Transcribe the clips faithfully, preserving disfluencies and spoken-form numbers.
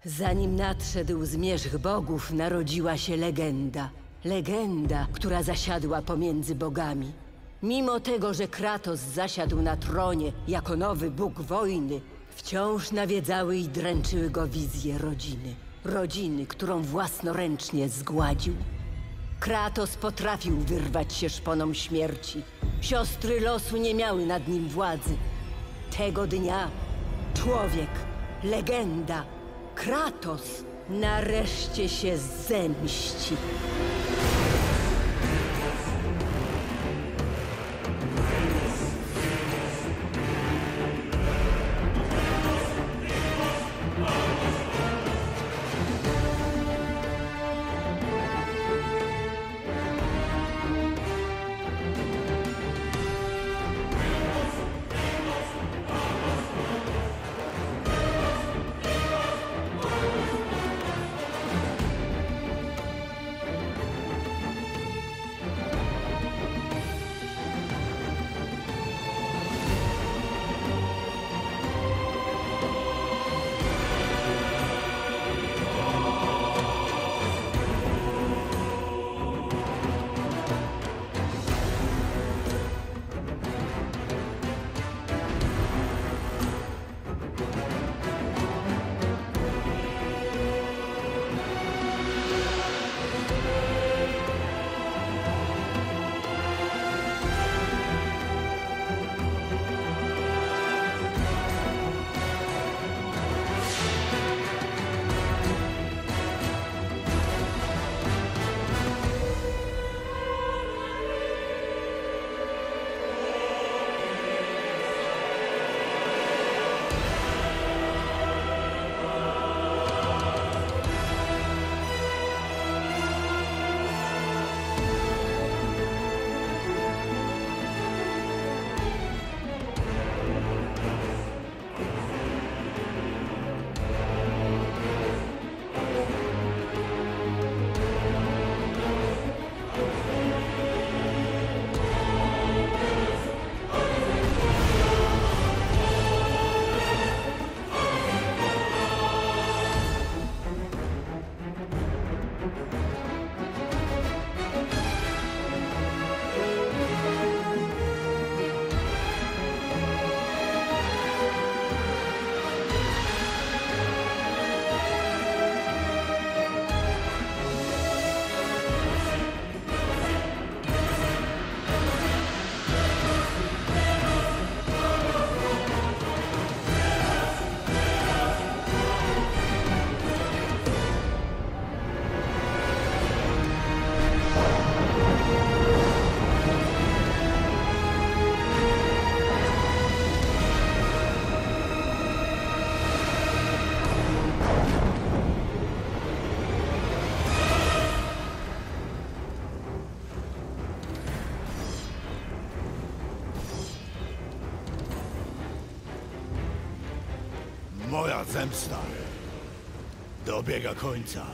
Zanim nadszedł zmierzch bogów, narodziła się legenda. Legenda, która zasiadła pomiędzy bogami. Mimo tego, że Kratos zasiadł na tronie jako nowy bóg wojny, wciąż nawiedzały i dręczyły go wizje rodziny. Rodziny, którą własnoręcznie zgładził. Kratos potrafił wyrwać się szponom śmierci. Siostry losu nie miały nad nim władzy. Tego dnia człowiek, legenda, Kratos nareszcie się zemści. Moja zemsta dobiega końca.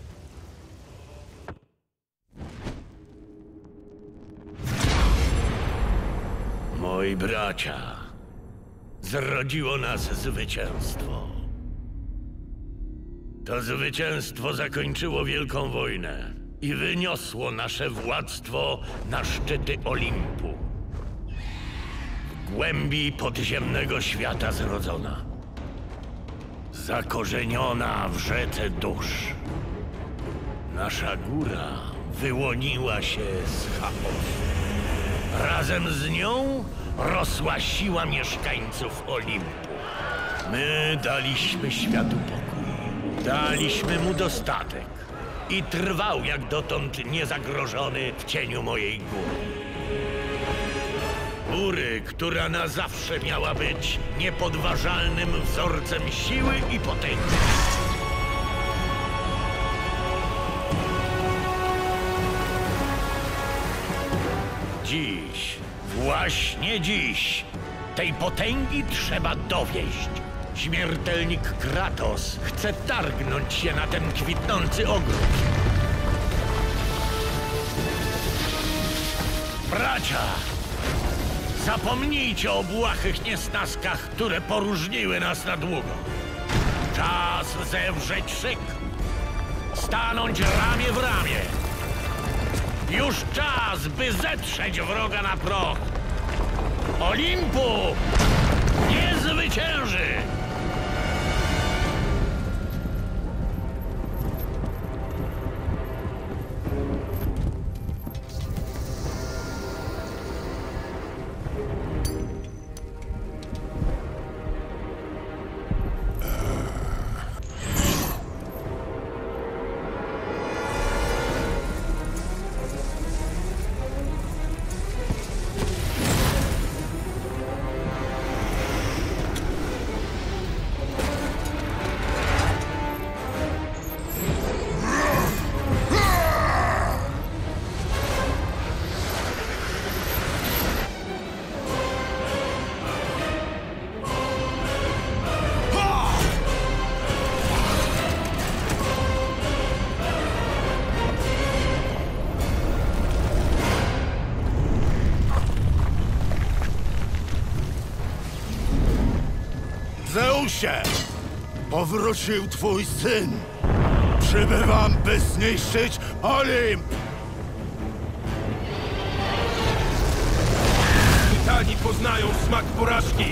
Moi bracia, zrodziło nas zwycięstwo. To zwycięstwo zakończyło Wielką Wojnę i wyniosło nasze władztwo na szczyty Olimpu. W głębi podziemnego świata zrodzona. Zakorzeniona w rzece dusz. Nasza góra wyłoniła się z chaosu. Razem z nią rosła siła mieszkańców Olimpu. My daliśmy światu pokój. Daliśmy mu dostatek. I trwał jak dotąd niezagrożony w cieniu mojej góry. Góry, która na zawsze miała być niepodważalnym wzorcem siły i potęgi. Dziś, właśnie dziś, tej potęgi trzeba dowieść. Śmiertelnik Kratos chce targnąć się na ten kwitnący ogród. Bracia! Zapomnijcie o błahych niesnaskach, które poróżniły nas na długo. Czas zewrzeć szyk. Stanąć ramię w ramię. Już czas, by zetrzeć wroga na proch. Olimpu nie zwycięży! Zeusie! Powrócił twój syn! Przybywam, by zniszczyć Olimp! Tytani poznają smak porażki!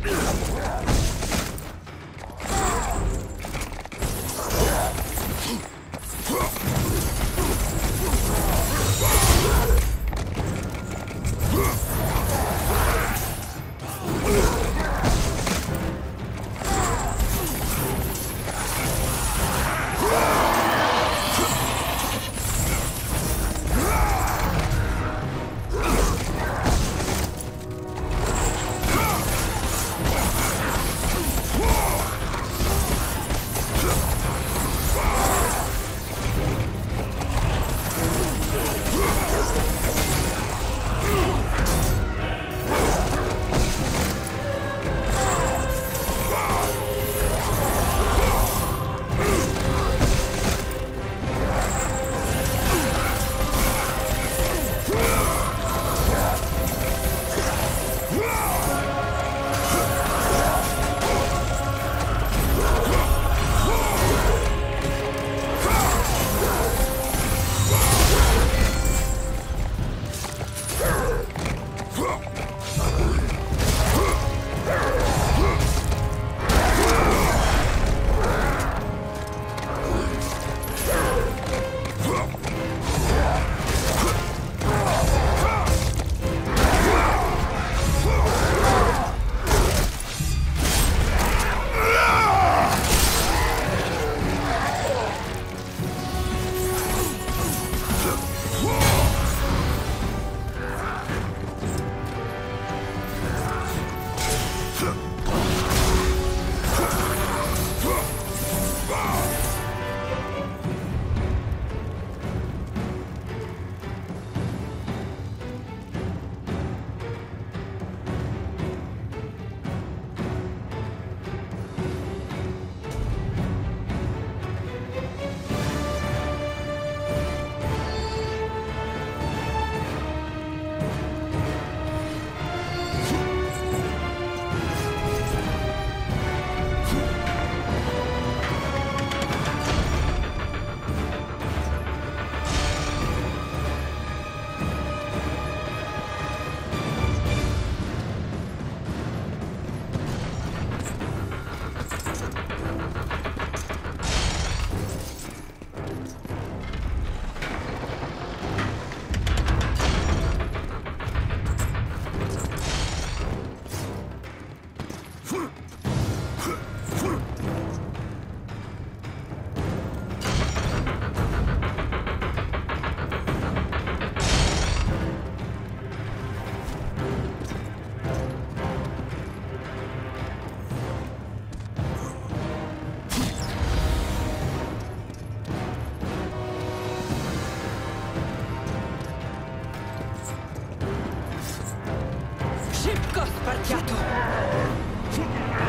Szybko, Spartiato!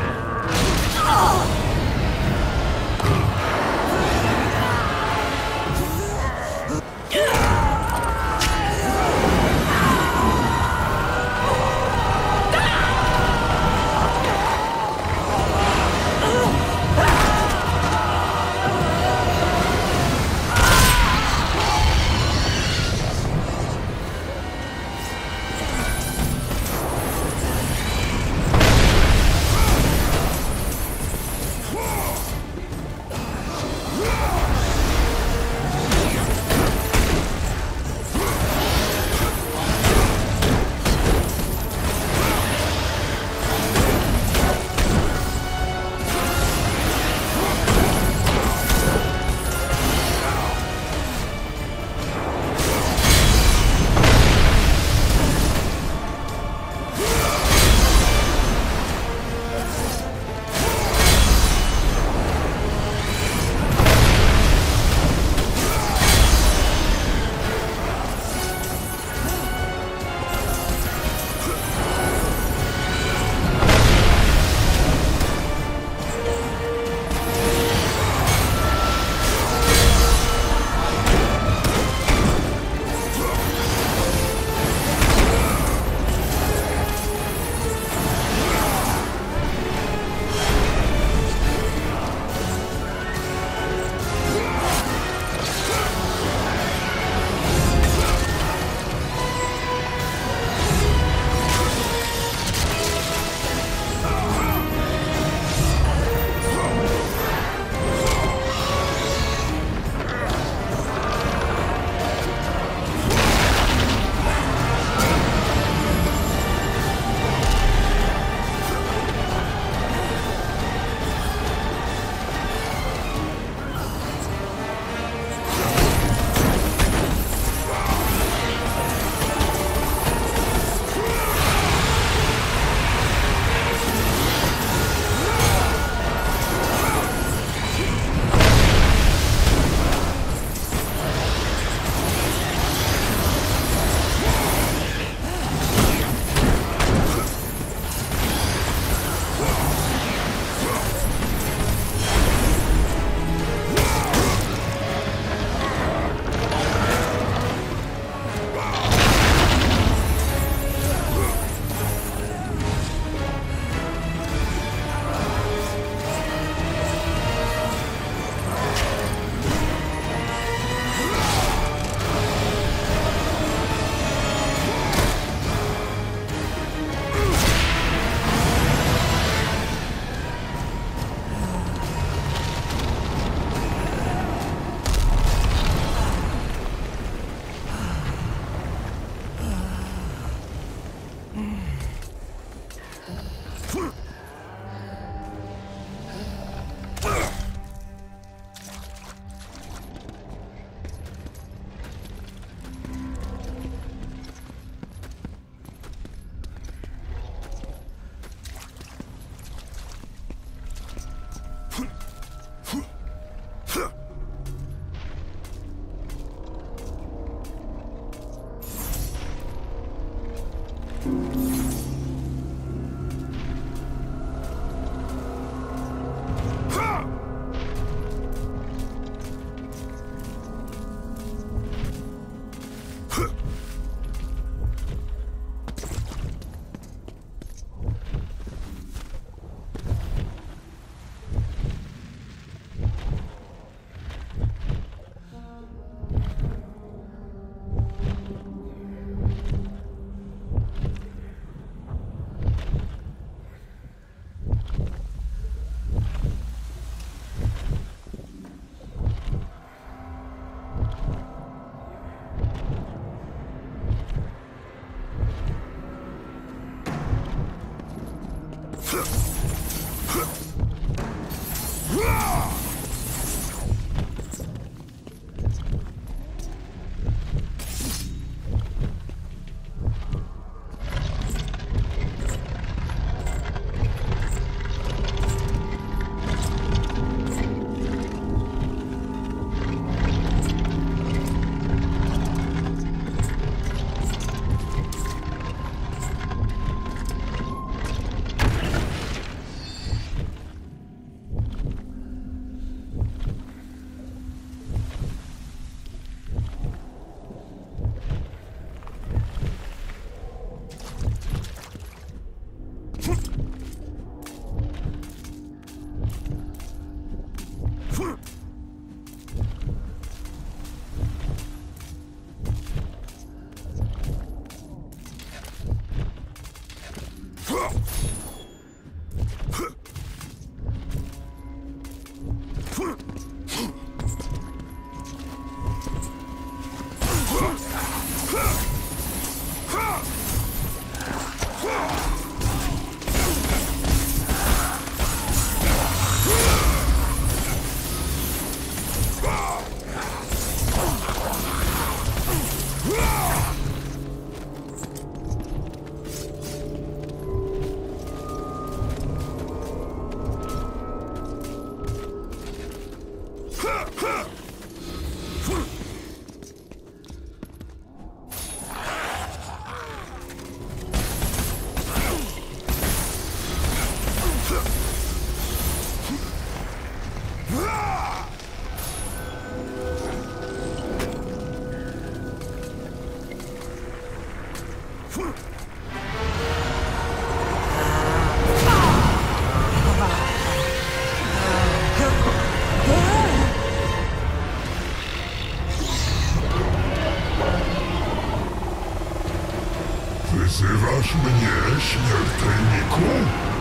Wzywasz mnie, śmiertelniku?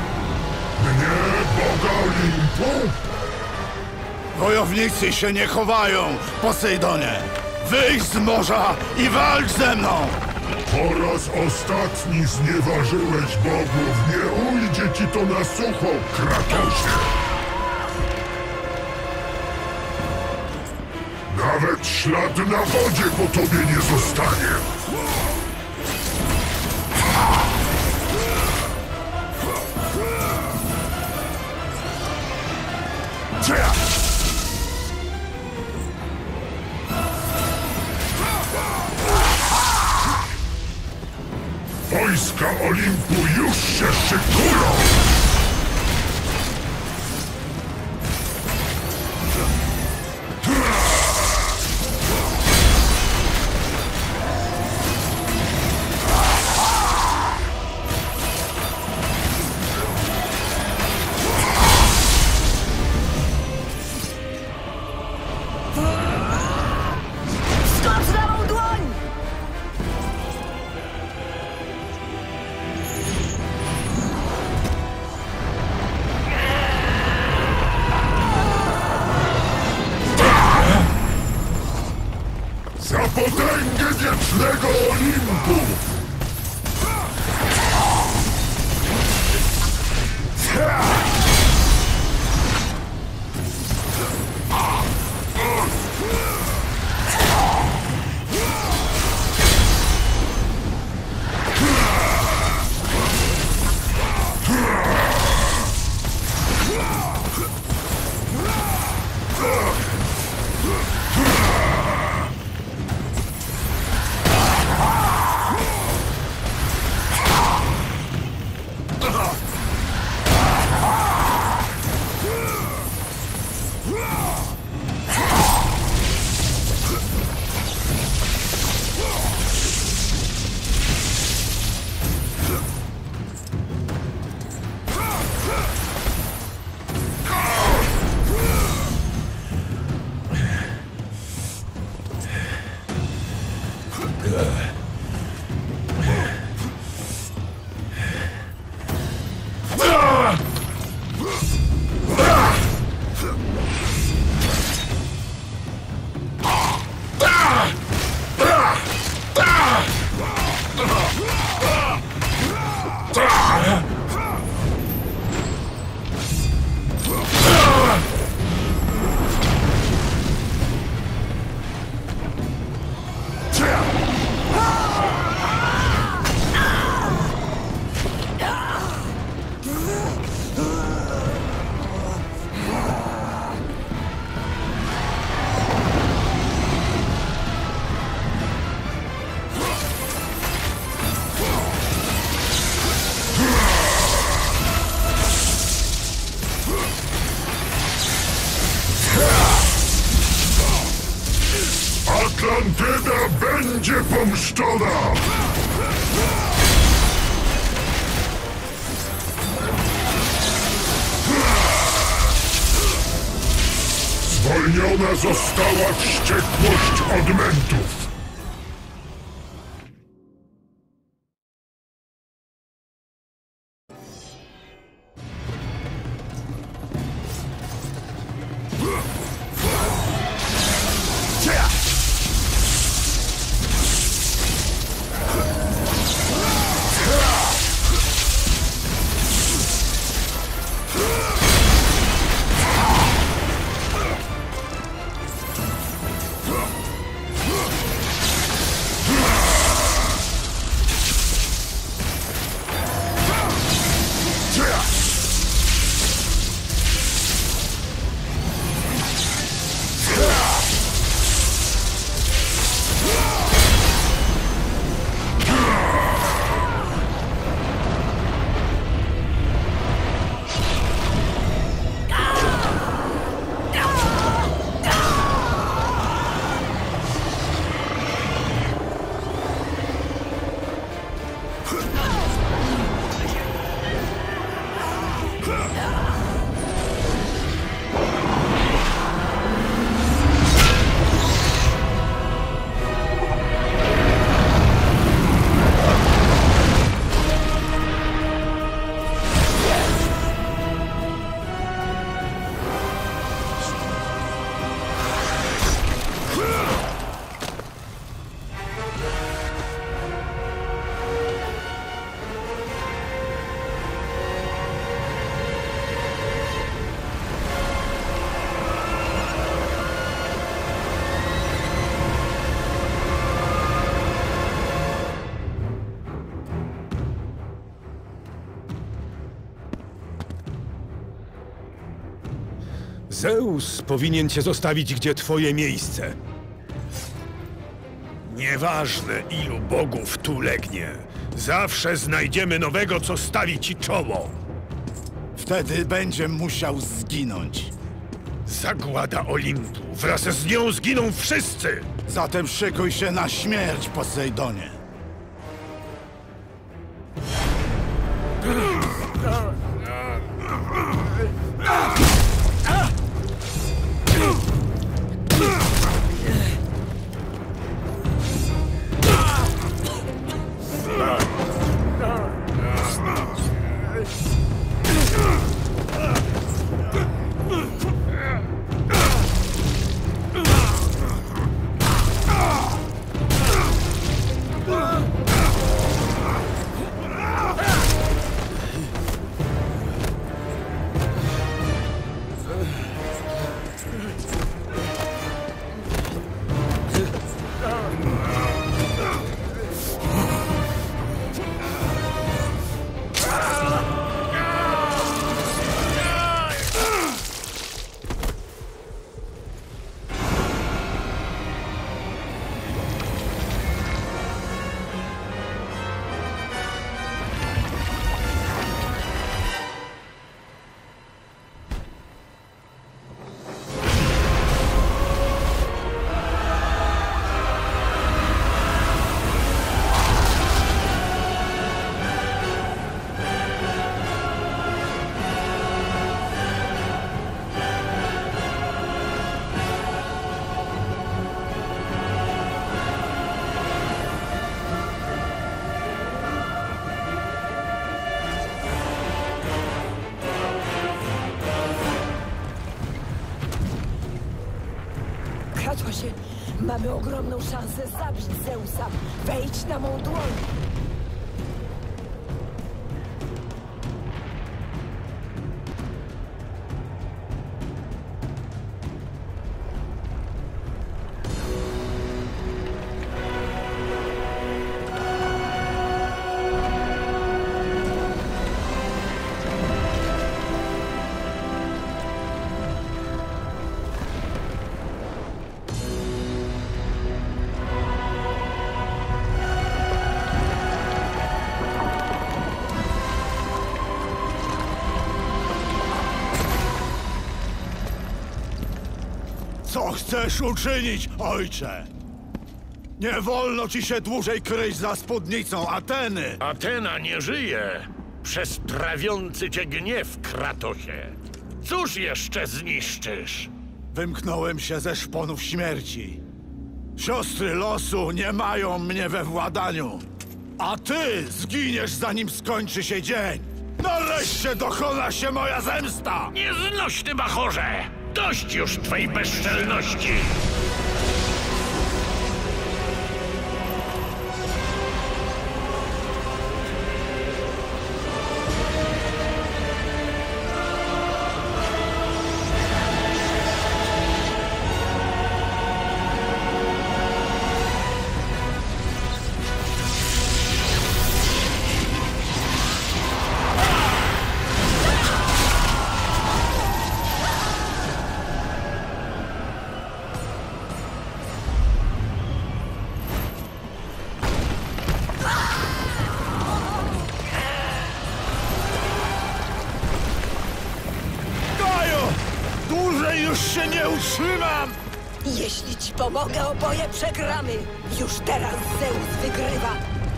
Mnie, Boga Olimpu? Wojownicy się nie chowają, Posejdonie! Wyjdź z morza i walcz ze mną! Po raz ostatni znieważyłeś bogów, nie ujdzie ci to na sucho, Kratosie! Nawet ślad na wodzie po tobie nie zostanie! Wojska Olimpu już się szykują! Skocz na mą dłoń! Za potęgę wiecznego Olimpu! będzie pomszczona! Zwolniona została wściekłość odmętów! Zeus powinien cię zostawić, gdzie twoje miejsce. Nieważne, ilu bogów tu legnie. Zawsze znajdziemy nowego, co stawi ci czoło. Wtedy będzie musiał zginąć. Zagłada Olimpu. Wraz z nią zginą wszyscy! Zatem szykuj się na śmierć, Posejdonie. Kratosie, mamy ogromną szansę zabić Zeusa. Wejdź na mą dłoń. Co chcesz uczynić, ojcze? Nie wolno ci się dłużej kryć za spódnicą Ateny! Atena nie żyje przez trawiący cię gniew, Kratosie. Cóż jeszcze zniszczysz? Wymknąłem się ze szponów śmierci. Siostry losu nie mają mnie we władaniu. A ty zginiesz, zanim skończy się dzień. Nareszcie dokona się moja zemsta! Nieznośny bachorze! Dość już twej bezczelności! Dłużej już się nie utrzymam! Jeśli ci pomogę, oboje przegramy. Już teraz Zeus wygrywa.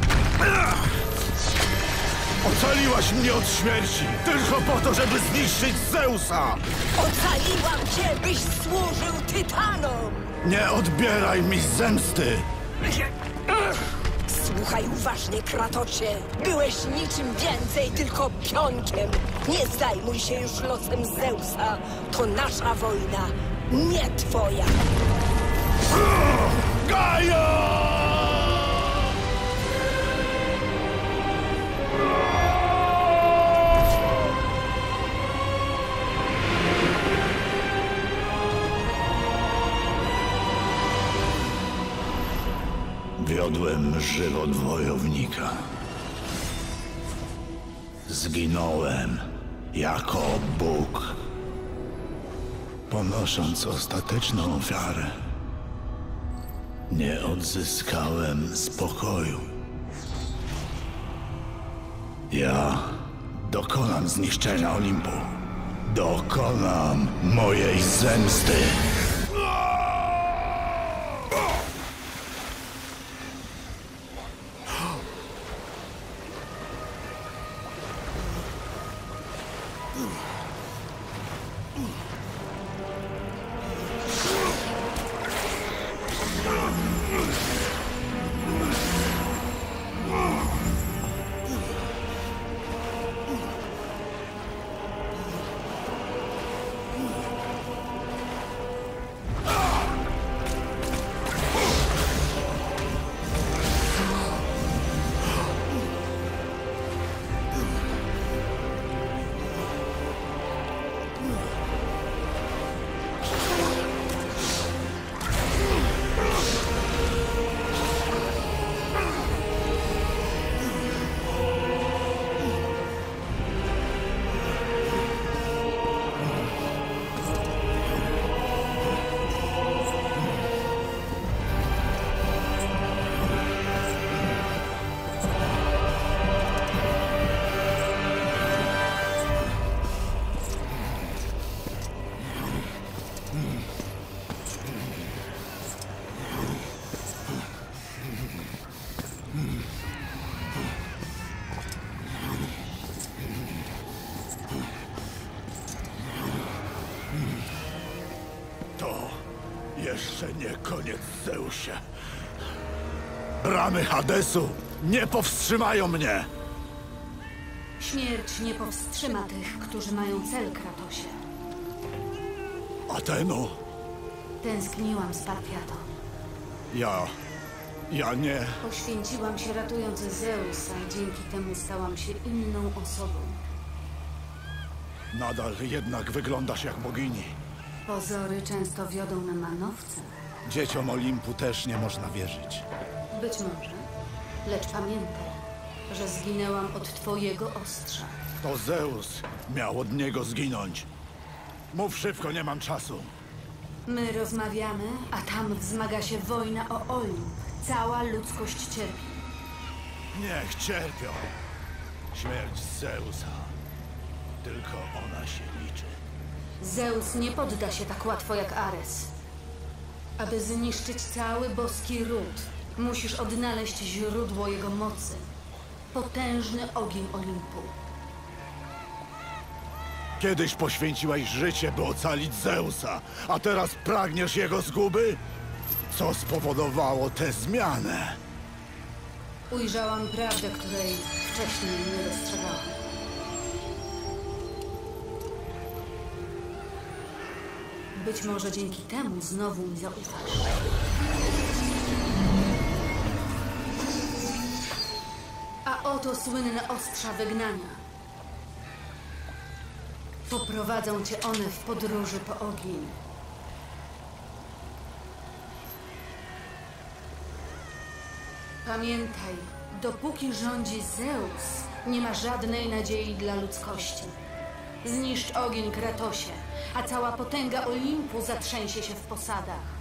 Ocaliłaś mnie od śmierci, tylko po to, żeby zniszczyć Zeusa! Ocaliłam cię, byś służył Tytanom. Nie odbieraj mi zemsty! Słuchaj uważnie, Kratosie. Byłeś niczym więcej, tylko pionkiem. Nie zajmuj się już losem Zeusa. To nasza wojna, nie twoja. Gajo! Wiodłem żywot wojownika. Zginąłem jako Bóg, ponosząc ostateczną ofiarę. Nie odzyskałem spokoju. Ja dokonam zniszczenia Olimpu. Dokonam mojej zemsty. Jeszcze nie koniec, Zeusie. Bramy Hadesu nie powstrzymają mnie! Śmierć nie powstrzyma tych, którzy mają cel, Kratosie. Ateno, Tęskniłam z Spartiatą. ja... ja nie... Poświęciłam się ratując Zeusa i dzięki temu stałam się inną osobą. Nadal jednak wyglądasz jak bogini. Pozory często wiodą na manowce. Dzieciom Olimpu też nie można wierzyć. Być może. Lecz pamiętaj, że zginęłam od twojego ostrza. To Zeus miał od niego zginąć. Mów szybko, nie mam czasu. My rozmawiamy, a tam wzmaga się wojna o Olimp. Cała ludzkość cierpi. Niech cierpią. Śmierć Zeusa. Tylko ona się liczy. Zeus nie podda się tak łatwo jak Ares. Aby zniszczyć cały boski ród, Musisz odnaleźć źródło jego mocy. Potężny ogień Olimpu. Kiedyś poświęciłaś życie, by ocalić Zeusa, a teraz pragniesz jego zguby? Co spowodowało tę zmianę? Ujrzałam prawdę, której wcześniej nie dostrzegałam. Być może dzięki temu znowu mi zaufasz. A oto słynne ostrza wygnania. Poprowadzą cię one w podróży po ogień. Pamiętaj, dopóki rządzi Zeus, nie ma żadnej nadziei dla ludzkości. Zniszcz ogień, Kratosie, a cała potęga Olimpu zatrzęsie się w posadach.